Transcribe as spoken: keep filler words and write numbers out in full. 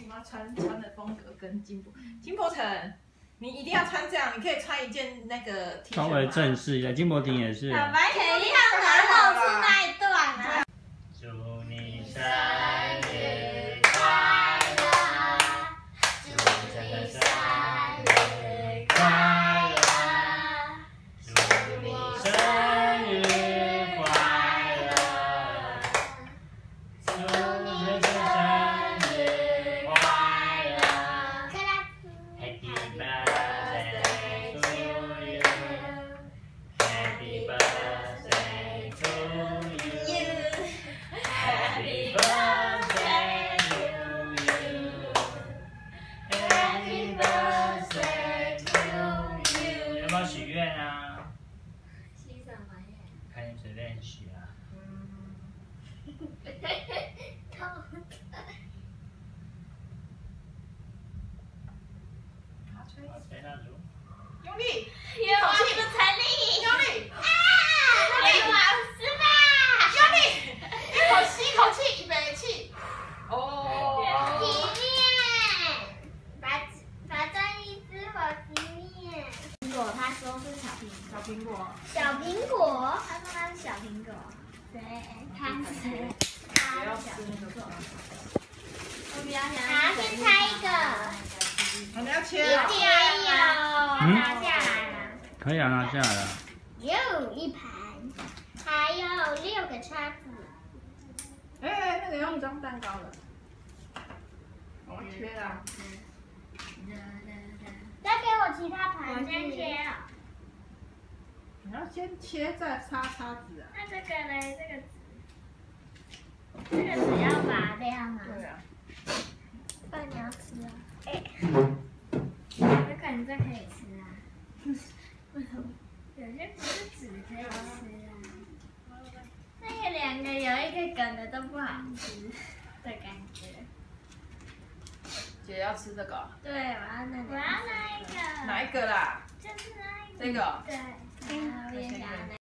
行吗？穿穿的风格跟金箔金箔城，你一定要穿这样，你可以穿一件那个 T 恤稍微正式一点，金箔亭也是。 小白可以让他露出那一段啊。 祝你生日快乐，祝你生日快乐，祝你生日快乐，祝你生日快乐 Happy birthday to you. Happy birthday to you. Happy birthday to you. Happy birthday to you. 有没有许愿啊？ 许什么愿？ 看你随便许啊。好，吹蜡烛。 用力， 愿望不成立。 用力， 啊！愿望失败。 用力，一口吸一口气，预备起。哦。 洗面，把把这一只火洗面。苹果，他说是小苹小苹果。 小苹果，他说他是小苹果。谁？他谁？他是小苹果。我比较想要先猜一个。 我们要切一啊。 点有，拿下来了。 可以啊，拿下来了。 有一盘，还有六个叉子。 哎，那个要装蛋糕了。我切了。 再给我其他盘子。我先切了。 你要先切再插叉子啊。 那这个呢？这个纸，这个纸要拔掉吗？ 对啊。 爸，你要吃啊？哎，我感觉这可以吃啊。为什么？有些不是纸可以吃啊。那个两个有一个梗的都不好吃的感觉。 姐要吃这个。 对，我要那个。我要那一个。 哪一个啦？ 就是那一个。 这个。 对。我也想要那。